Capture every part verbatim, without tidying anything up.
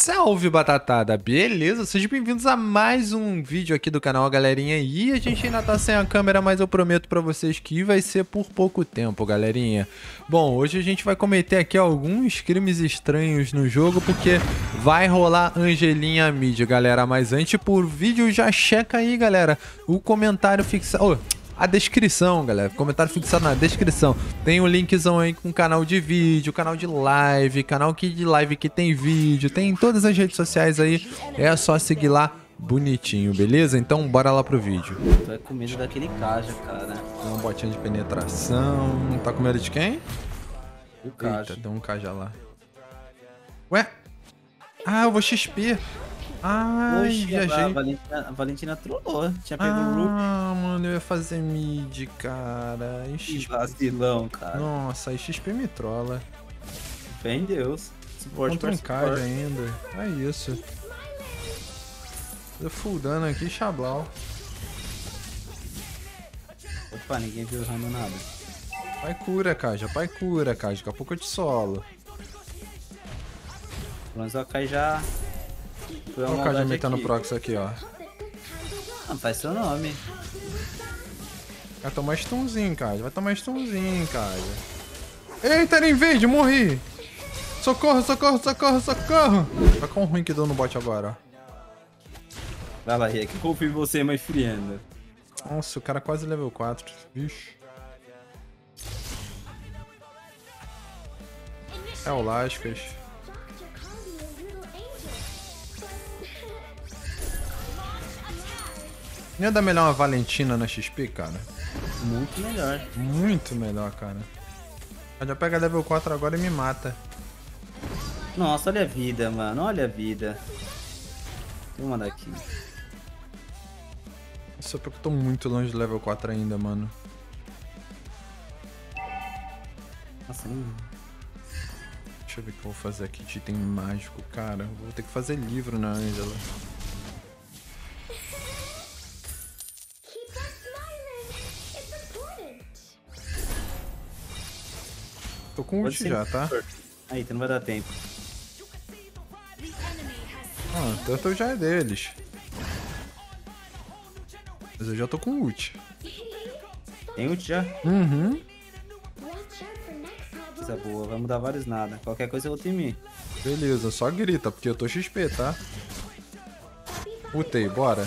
Salve, batatada! Beleza? Sejam bem-vindos a mais um vídeo aqui do canal, galerinha. E a gente ainda tá sem a câmera, mas eu prometo pra vocês que vai ser por pouco tempo, galerinha. Bom, hoje a gente vai cometer aqui alguns crimes estranhos no jogo, porque vai rolar Angelinha Mid, galera. Mas antes, por vídeo, já checa aí, galera, o comentário fixado... Oh, a descrição, galera, comentário fixado na descrição. Tem um linkzão aí com canal de vídeo, canal de live, canal aqui de live que tem vídeo, tem em todas as redes sociais aí. É só seguir lá bonitinho, beleza? Então bora lá pro vídeo. Tu é com medo daquele Kaja, cara. Tem uma botinha de penetração. Tá com medo de quem? O Kaja. Eita, tem um Kaja lá. Ué? Ah, eu vou X P. Ai, Oxi, viajei. A Valentina, a Valentina trollou. Tinha pego o Rook. Ah, mano, eu ia fazer mid, cara. E Que X P. vacilão, cara. Nossa, aí X P me trola. Fé em Deus. Suporte Contra um pra card suporte. ainda. É isso. Tô full dano aqui, Xablau. Opa, ninguém viu usando nada. Pai cura, Kaja. Pai cura, Kaja. Daqui a pouco eu te solo. Mas o Kai já... Foi uma Olha o Kaja maldade metendo aqui. prox aqui, ó. Ah, faz seu nome. Vai tomar stunzinho, Kaja. Vai tomar stunzinho, Kaja. Eita, era invade, morri. Socorro, socorro, socorro, socorro. Olha quão ruim que deu no bot agora, ó. Vai lá, Rick. Confio em você, mais frienda. Nossa, o cara quase level quatro. Vixe. É o Lascas. Não ia dar melhor uma Valentina na X P, cara? Muito melhor. Muito melhor, cara. Ela já pega level quatro agora e me mata. Nossa, olha a vida, mano. Olha a vida. Vou mandar aqui. Só porque eu tô muito longe do level quatro ainda, mano. Nossa, nem... Deixa eu ver o que eu vou fazer aqui de item mágico, cara. Vou ter que fazer livro na Angela. Tô com Pode ult ser já, tá? Aí, tu não vai dar tempo. Ah, o Turtle já é deles. Mas eu já tô com ult. Tem ult já? Uhum. Coisa boa, vai mudar vários nada. Qualquer coisa eu vou temer. Beleza, só grita, porque eu tô X P, tá? Utei, bora.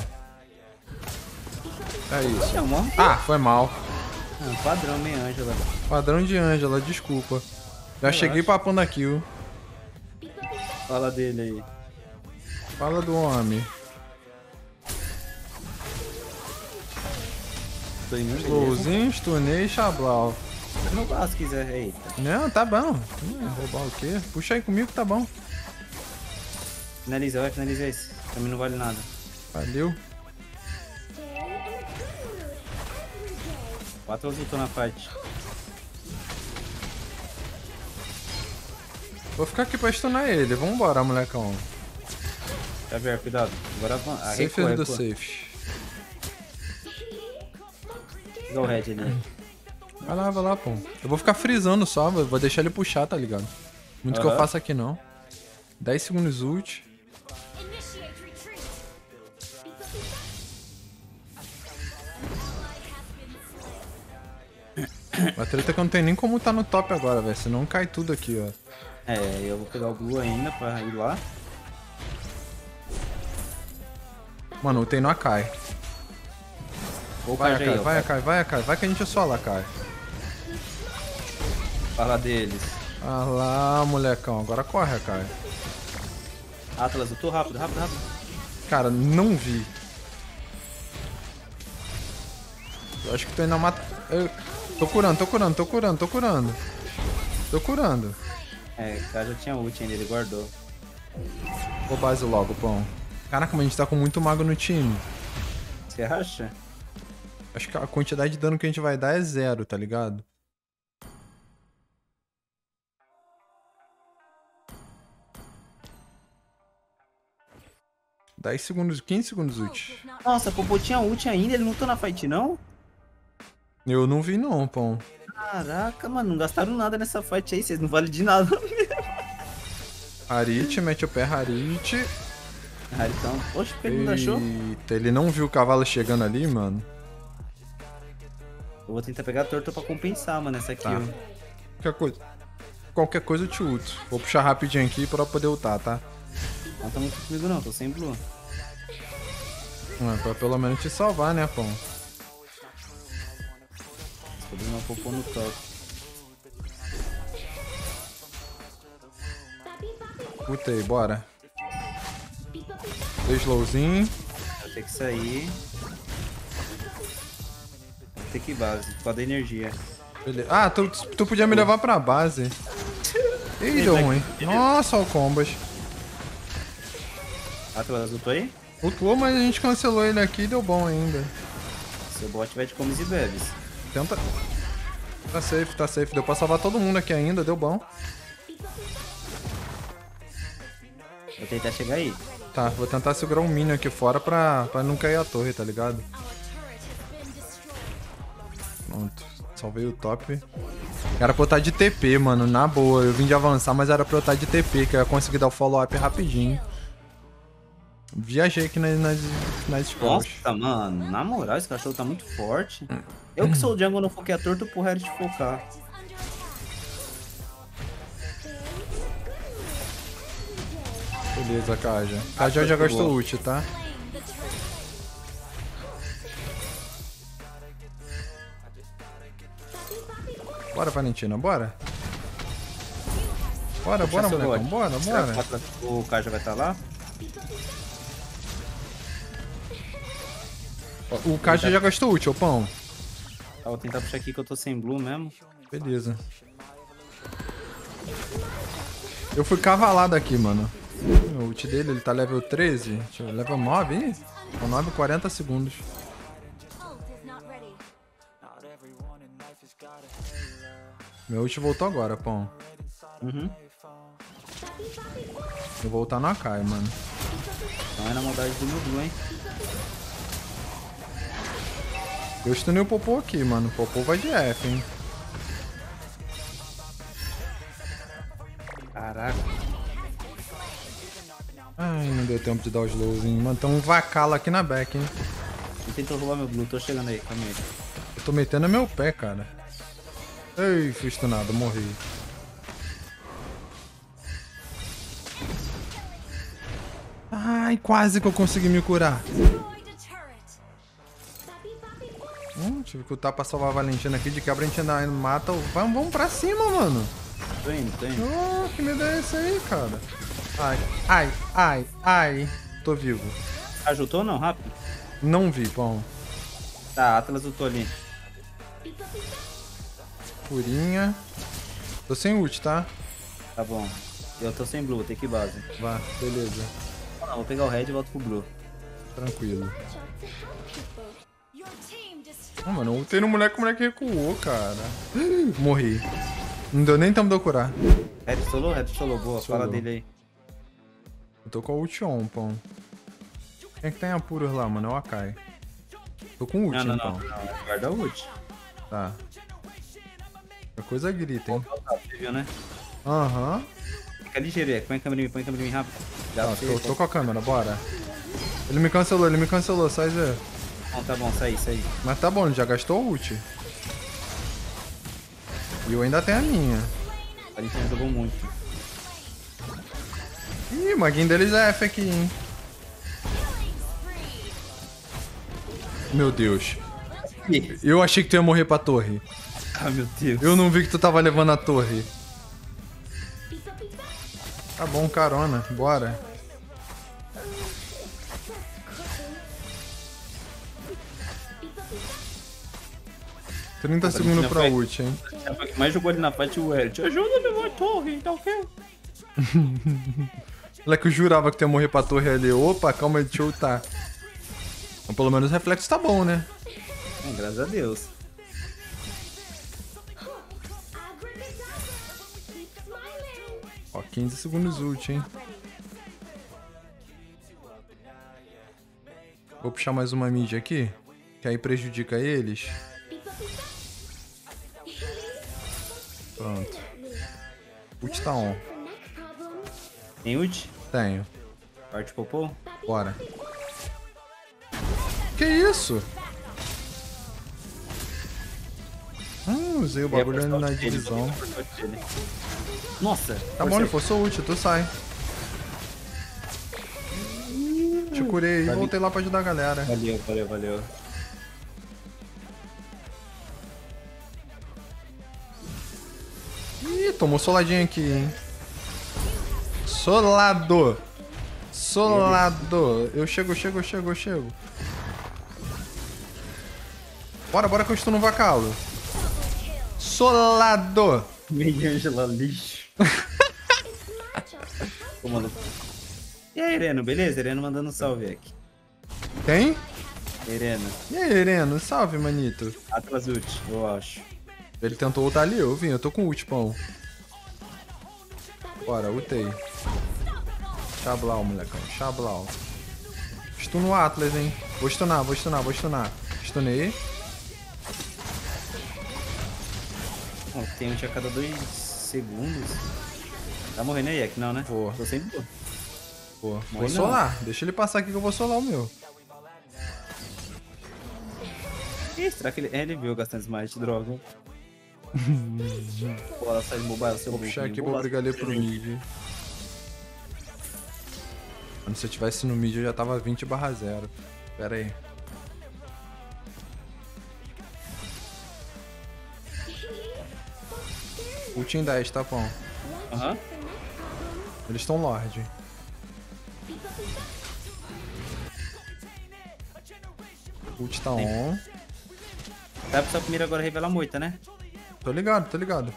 É isso. Eu morro. Ah, foi mal. Ah, padrão, né, Ângela? Padrão de Angela, desculpa. Já Eu cheguei acho. papando a kill. Fala dele aí. Fala do homem. Tô indo beleza. Slowzinho, stunei e Xablau. Pode roubar se quiser. Eita. Não, tá bom. Hum, roubar o quê? Puxa aí comigo que tá bom. Finaliza, vai finalizar esse. Também não vale nada. Valeu. Quatro lutou na fight. Vou ficar aqui pra stunar ele. Vambora, molecão. Xavier, cuidado. Agora vamos. Ah, Safe recua, do recua. safe. Dá o red ali. Vai lá, vai lá, pô. Eu vou ficar frisando só, vou deixar ele puxar, tá ligado? Muito que eu Aham. faço aqui não. dez segundos ult. A treta é que eu não tenho nem como tá no top agora, velho. Senão cai tudo aqui, ó. É, eu vou pegar o blue ainda pra ir lá. Mano, o T não cai. Vou Vai, cair aí, Akai, ó. vai, Akai, vai, Akai. Vai que a gente é só lá, Akai. Fala deles. Ah lá, molecão. Agora corre, Akai. Atlas, eu tô rápido, rápido, rápido. Cara, não vi. Eu acho que tu ainda mata... Eu... Tô curando, tô curando, tô curando, tô curando. Tô curando. É, o cara já tinha ult ainda, ele guardou. Vou base logo, pão. Caraca, mas a gente tá com muito mago no time. Você acha? Acho que a quantidade de dano que a gente vai dar é zero, tá ligado? dez segundos, quinze segundos ult. Nossa, o Popô tinha ult ainda, ele não tá na fight não? Eu não vi não, pão. Caraca, mano, não gastaram nada nessa fight aí, vocês não valem de nada. Harit, mete o pé Harit. Haritão. Oxe, por que ele não achou? Eita, ele não viu o cavalo chegando ali, mano. Eu vou tentar pegar a torta pra compensar, mano, essa aqui. Tá. Ó. Qualquer coisa, qualquer coisa eu te ulto. Vou puxar rapidinho aqui pra poder ultar, tá? Não tá muito comigo não, tô sem blue. Ah, pra pelo menos te salvar, né, pão? Tô dando uma popô no top. Ultei, bora. Dei slowzinho. Vou ter que sair. Vou ter que ir base, por causa da energia. Beleza. Ah, tu, tu podia me levar pra base. Ih, deu ruim. Nossa, o combos. Ah, tu lutou aí? Ultou, mas a gente cancelou ele aqui e deu bom ainda. Seu bot vai de comes e bebes. Tenta. Tá safe, tá safe. Deu pra salvar todo mundo aqui ainda, deu bom. Vou tentar chegar aí. Tá, vou tentar segurar um minion aqui fora pra, pra não cair a torre, tá ligado? Pronto, salvei o top. Era pra eu estar de T P, mano, na boa. Eu vim de avançar, mas era pra eu estar de T P, que eu ia conseguir dar o follow-up rapidinho. Viajei aqui nas, nas, nas scrolls. Nossa, mano, na moral, esse cachorro tá muito forte. Eu que sou o jungle, não foquei a torta pro Harit focar. Beleza, Kaja. Kaja já gastou ult, tá? Bora, Valentina, bora. Bora, bora, molecão, bora, bora. O Kaja vai estar lá? O Kaja já gastou ult, ô pão. Tá, vou tentar puxar aqui que eu tô sem blue mesmo. Beleza. Eu fui cavalado aqui, mano. O ult dele, ele tá level treze. Deixa eu level nove, hein? Com nove, quarenta segundos. Meu ult voltou agora, pão. Uhum. Vou voltar no Akai, mano. Não é na maldade do meu blue, hein? Eu stunei o Popô aqui, mano. O Popô vai de F, hein? Caraca. Ai, não deu tempo de dar o slowzinho. Mano, tem um vacalo aqui na back, hein? Ele tentou roubar meu blue, tô chegando aí, calma aí. Eu tô metendo meu pé, cara. Ei, fui stunado, morri. Ai, quase que eu consegui me curar. Hum, tive que lutar pra salvar a Valentina aqui. De quebra a gente ainda mata. O... Vamos, vamos pra cima, mano. Tô indo, tô indo. Oh, que medo é esse aí, cara? Ai, ai, ai, ai. Tô vivo. Ajudou ou não? Rápido. Não vi, pão. Tá, Atlas lutou ali. Curinha. Tô sem ult, tá? Tá bom. Eu tô sem blue, vou ter que ir base. Vá, beleza. Não, vou pegar o red e volto pro blue. Tranquilo. Ah, mano, eu ultei no moleque, o moleque recuou, cara. Morri. Não deu nem tempo de eu curar. Red solo, red solo, boa, fala dele aí. Eu tô com a ult on, pão. Quem é que tem apuros lá, mano? É o Akai. Tô com ult, Não, não, então. não, não, guarda o ult. Tá. A coisa grita, hein? Você viu, né? Aham. Fica ligeiro, é. Põe a câmera em mim, põe a câmera em mim rápido. Já Tá, você, tô, tô com a câmera, bora. Ele me cancelou, ele me cancelou, sai Zé. Bom, tá bom, sai, sai. Mas tá bom, ele já gastou o ult. E eu ainda tenho a minha. A gente jogou muito. Ih, o maguinho deles é F aqui, hein? Meu Deus. Eu achei que tu ia morrer pra torre. Ah, meu Deus. Eu não vi que tu tava levando a torre. Tá bom, carona. Bora. trinta segundos pra ult, hein? É o que mais jogou ali na fight o Eret. Ajuda, meu irmão, torre, tá ok? Ela que eu jurava que tu ia morrer pra torre ali. Opa, calma aí, deixa eu ultar. Mas pelo menos o reflexo tá bom, né? É, graças a Deus. Ó, quinze segundos ult, hein? Vou puxar mais uma mid aqui, que aí prejudica eles. Pronto. Ult tá on. Tem ult? Tenho. Parte popô? Bora. Que isso? Hum, usei o bagulho Ia na forçar o dele, divisão. ia forçar o dele. Nossa! Tá bom, ele forçou ult, tu sai. Te curei e Valeu. voltei lá pra ajudar a galera. Valeu, valeu, valeu. Ih, tomou soladinho aqui, hein. Solado. Solado. Eu chego, eu chego, eu chego, eu chego. Bora, bora que eu estou no vacalo. Solado. Meio Angela lixo. Ô, mano. E aí, Ireno, beleza? Ireno mandando um salve aqui. Quem? Ireno. E aí, Ireno? Salve, manito. Atlas ult, eu acho. Ele tentou ultar ali, eu vim, eu tô com ult, pão. Bora, ultei. Xablau, molecão, xablau. Stun no Atlas, hein. Vou stunar, vou stunar, vou stunar. Stunei. Ó, tem ult a cada dois segundos. Tá morrendo aí, Ek? Não, né? Vou. Tô sempre boa. Pô, vou Morre não. solar. Deixa ele passar aqui que eu vou solar o meu. Ih, será que ele... É, ele viu gastando smite, droga. Bora, sai de mobile, seu Vou puxar burrinho. aqui Vou pra lá- brigar ali pro mid. Mano, se eu tivesse no mid eu já tava vinte barra zero. Pera aí. Ult em dez, tá bom. Aham. Eles estão Lorde. Ult tá on. Dá pra sua primeira agora revelar moita, né? Tô ligado, tô ligado.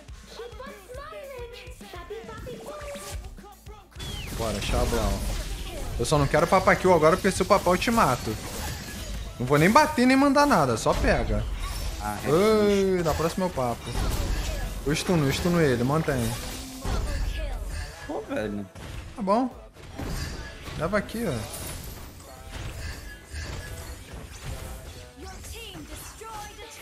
Bora, Xablau. Eu só não quero papar kill agora porque se o papar eu te mato. Não vou nem bater nem mandar nada, só pega. Ah, é. Ai, da próxima eu papo. Eu stuno, eu stuno ele, mantém. Pô, velho. Tá bom. Leva aqui, ó. Your team destroyed a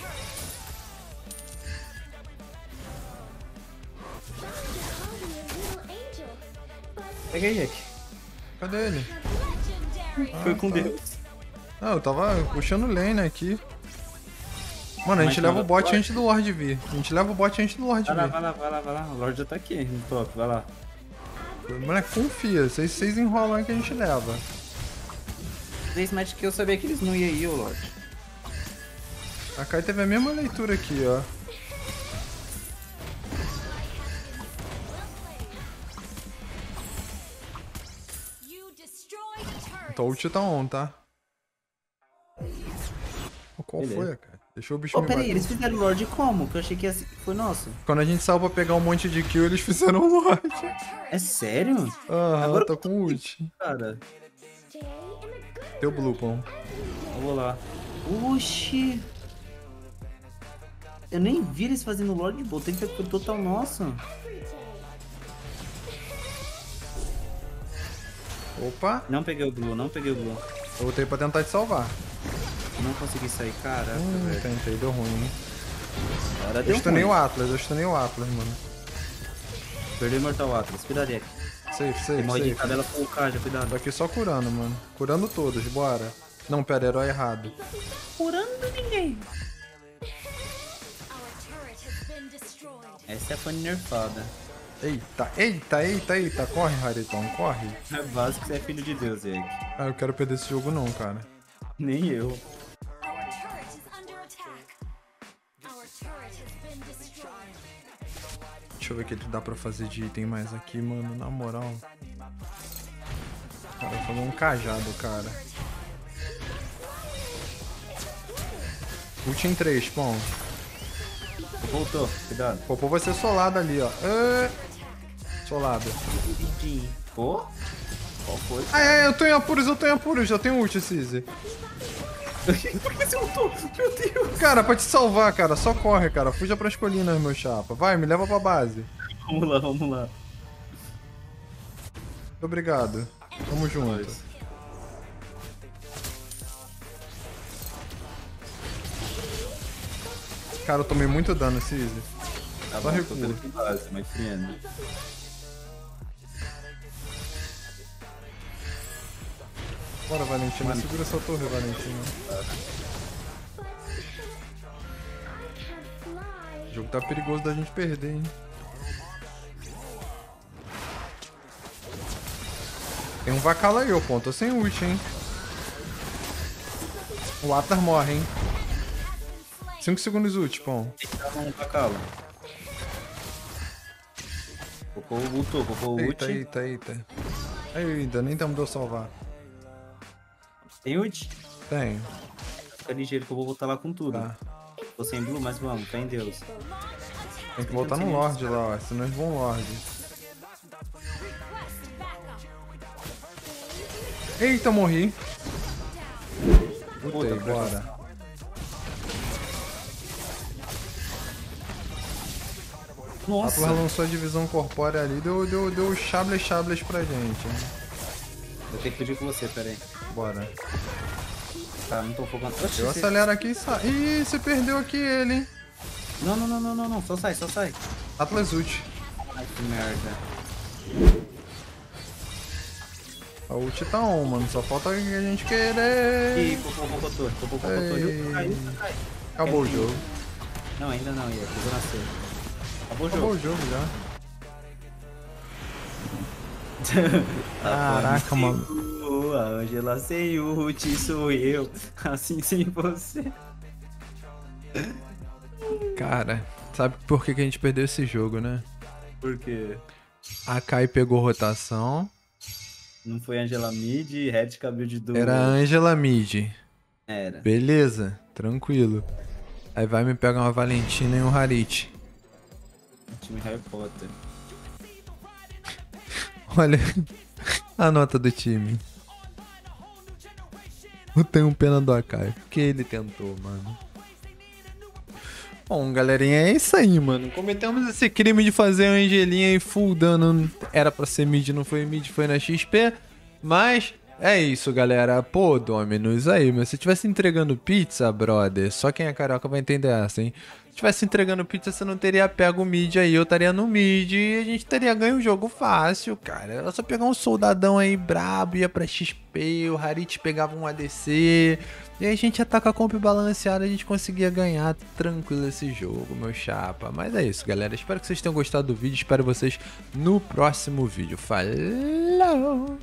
turret. Pega aí, Ek. Cadê ele? Legendary. Foi com tá. Deus. Ah, eu tava puxando lane aqui. Mano, a gente Mas leva não, o bot vai. antes do Lorde vir. A gente leva o bot antes do Lorde Vai lá, vir. vai lá, vai lá, vai lá. O Lorde já tá aqui no top, vai lá. Moleque, confia. Vocês, vocês enrolam aí que a gente leva. Três matches que eu sabia que eles não iam ir, ô Lorde. A Kai teve a mesma leitura aqui, ó. You destroyed a turret. Então o ult tá on, tá? Qual Beleza. foi, cara? Deixa o bicho Ô, me pera aí, bater. eles fizeram o Lorde como? Que eu achei que ia ser- foi nosso. Quando a gente saiu pra pegar um monte de kill, eles fizeram um Lorde. É sério? Aham, Agora tô com ult. Cara, Stay in a good Teu blue, pão. eu vou lá. Oxi. Eu nem vi eles fazendo Lorde Bolt, tem que ser total nosso. Opa, Não peguei o Blue, não peguei o Blue. eu voltei pra tentar te salvar. Não consegui sair, caraca, Hum, velho. tentei, deu ruim, hein? Agora Eu deu stunei ruim. o Atlas, eu stunei o Atlas, mano. Perdeu o Mortal Atlas, cuidado aí. Safe, Tem safe, morre de safe. tabela com o K, já Tô cuidado. aqui só curando, mano. Curando todos, bora. Não, pera, herói errado. Curando ninguém. Our turret has been destroyed. Essa é a Fanny nerfada. Eita, eita, eita, eita. Corre, Hariton, corre. É básico que você é filho de Deus, Egg. Ah, eu quero perder esse jogo não, cara. Nem eu. Our turret is under attack. Our turret has been destroyed. Deixa eu ver o que dá pra fazer de item mais aqui, mano. Na moral. Cara, eu falei um cajado, cara. Ult em três, pão. Voltou, cuidado. Popô vai ser solado ali, ó. É... Solado. Pô? Qual foi? Ai, ai, eu tô em apuros, eu tô em apuros. Eu tenho ult, Cizzy. Por que você voltou? Meu Deus. Cara, pra te salvar, cara, só corre, cara. Fuja pras colinas, meu chapa. Vai, me leva pra base. Vamos lá, vamos lá. Muito obrigado. Tamo junto. Cara, eu tomei muito dano, Cizzy. Tá Só bom, tô recua. tendo que base, mas friendo. Bora, Valentina. Mano. Segura essa torre, Valentina. O jogo tá perigoso da gente perder, hein? Tem um Vacala aí, ô pô. Tô sem ult, hein? O Atar morre, hein? cinco segundos ult, pô. Tá no Bacala. Cocô ultou, cocô ult. Eita, eita, eita. Ainda nem tempo de eu salvar. Tem ult? Tenho. Fica ligeiro que eu vou voltar lá com tudo. Tá. Tô sem blue, mas vamos, fé em Deus. Tem que voltar no Lorde lá, ó. Senão eles vão Lorde. Eita, morri. Lutei, Outra, bora. A Nossa! Atlas lançou a divisão corpórea ali, deu, deu, deu chables chables pra gente. Hein? Eu tenho que pedir com você, pera aí. Bora. Tá, não tô focando. Oxi, Eu você- acelero aqui e sai. Ih, você perdeu aqui ele, hein? Não, não, não, não, não, não. Só sai, só sai. Atlas ult. Ai, que merda. A ult tá on, mano. Só falta a gente querer. Ih, cocô, cocô, torre. Cocô, cocô, torre. Ei. Caiu, caiu. Acabou o Caiu. jogo. Não, ainda não, ia. Eu vou nascer. Acabou o Acabou jogo. o jogo já. Caraca, Caraca, mano. A Angela sem ult, sou eu. Assim sem você. Cara, sabe por que, que a gente perdeu esse jogo, né? Por quê? A Kai pegou rotação. Não foi Angela Mid, Red cabelo de do. Era a Angela Mid. Era. Beleza, tranquilo. Aí vai me pegar uma Valentina e um Harit. Time Harry Potter. Olha a nota do time. Eu tenho pena do Akai, porque ele tentou, mano. Bom, galerinha, é isso aí, mano. Cometemos esse crime de fazer a Angelinha e full dano. Era pra ser mid, não foi mid, foi na X P. Mas é isso, galera. Pô, Dominus, aí, mas se tivesse entregando pizza, brother, só quem é carioca vai entender essa, hein? Se tivesse entregando pizza, você não teria pego o mid aí, eu estaria no mid e a gente teria ganho o jogo fácil, cara. Era só pegar um soldadão aí brabo, ia pra X P, o Harit pegava um A D C, e aí a gente ia tá com a comp balanceada, a gente conseguia ganhar tranquilo esse jogo, meu chapa. Mas é isso, galera. Espero que vocês tenham gostado do vídeo, espero vocês no próximo vídeo. Falou!